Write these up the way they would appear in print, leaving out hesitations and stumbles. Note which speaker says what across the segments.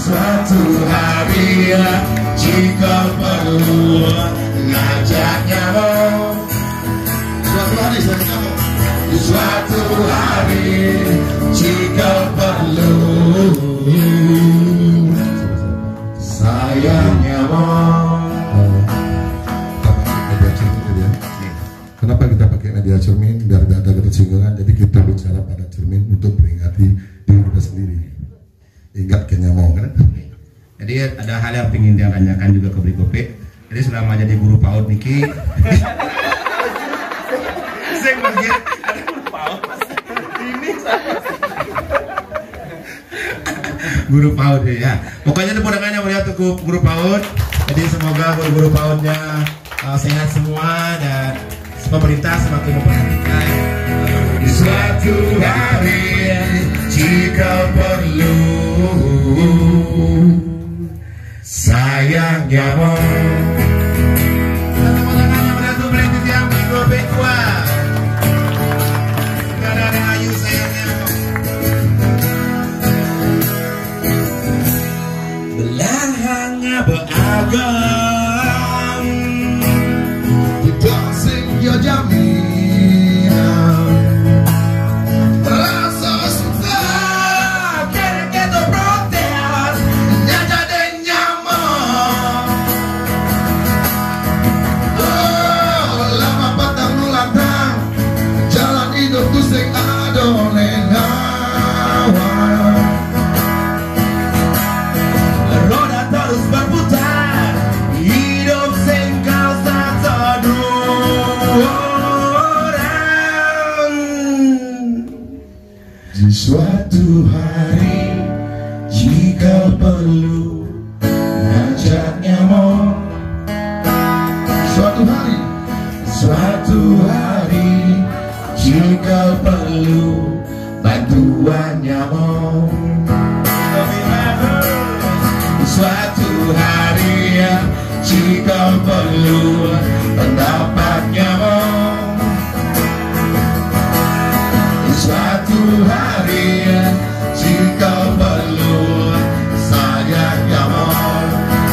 Speaker 1: Suatu hari jika perlu ngajak nyamuk. Suatu hari saya nyamuk. Suatu hari jika perlu sayang nyamuk.
Speaker 2: Kenapa kita pakai media cermin? Biar tidak ada ketersinggungan. Jadi kita bicara pada cermin untuk peringati diri kita sendiri. Ingat ke nyamuk kan?
Speaker 1: Jadi ada hal yang ingin dia tanyakan juga ke Brikope. Jadi selama jadi guru PAUD Niki, saya bagi ada guru PAUD. Ini guru PAUD ya. Pokoknya itu undangannya melihat guru PAUD. Jadi semoga guru-guru PAUD-nya sehat semua dan pemerintah semakin memperhatikan. Suatu hari jika perlu sayang nyamuk. Tepuk tangannya menantu melintir yang Brikope kuat. Gak ada yang ayu sayang nyamuk. Belahangnya beragam, tidak sing yo jaminan. Rasa suka kere keto proteas nyata den nyamuk. Oh, lama patang nulatang jalan hidup tu sing adone ngawang. Roda terus berputar, hidup sing kau satu orang. Di suatu hari jika perlu ngajak nyamuk. Suatu hari jika perlu bantuan nyamuk. Suatu hari jika perlu pendapat nyamuk. Suatu hari jika perlu sayang nyamuk.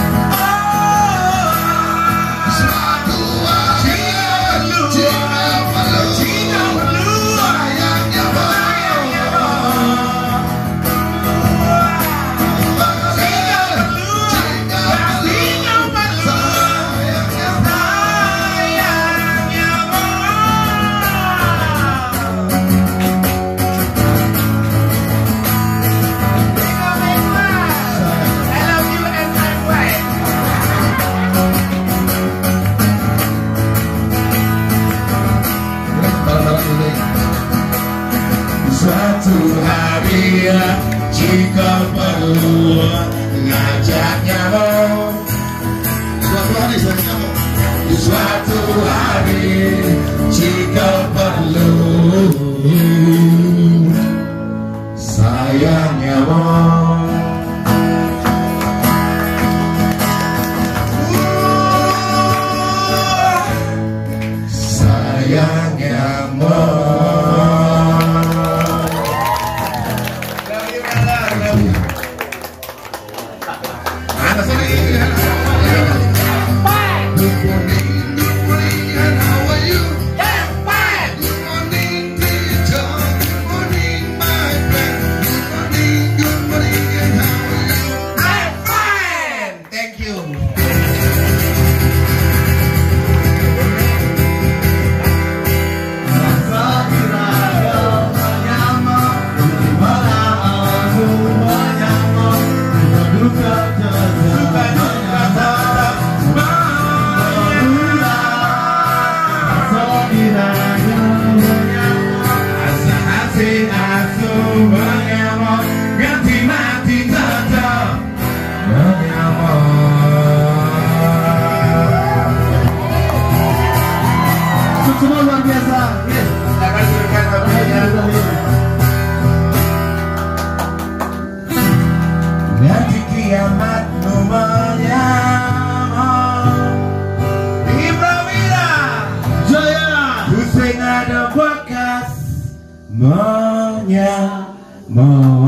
Speaker 1: Suatu hari jika perlu sayang nyamuk. Suatu hari jika perlu ngajak nyamuk. Suatu hari saya nyamuk. Suatu hari jika perlu sayang nyamuk. Sayang nyamuk.
Speaker 3: Semua luar biasa.
Speaker 1: Silakan berikan kabarnya. Nanti kiamat menyamuk di Prawira Jaya, Hussein ada bekas menyamuk.